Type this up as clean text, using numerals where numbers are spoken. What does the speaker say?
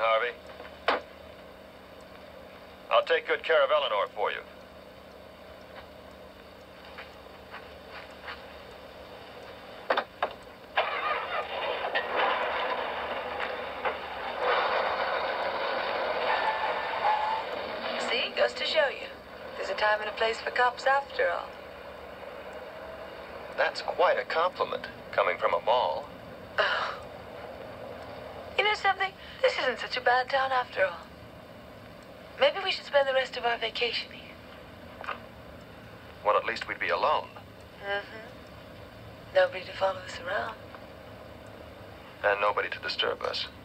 Harvey. I'll take good care of Eleanor for you. See, goes to show you. There's a time and a place for cops after all. That's quite a compliment, coming from a mall. Oh. You know something? This isn't such a bad town after all. Maybe we should spend the rest of our vacation here. Well, at least we'd be alone. Mm-hmm. Nobody to follow us around. And nobody to disturb us.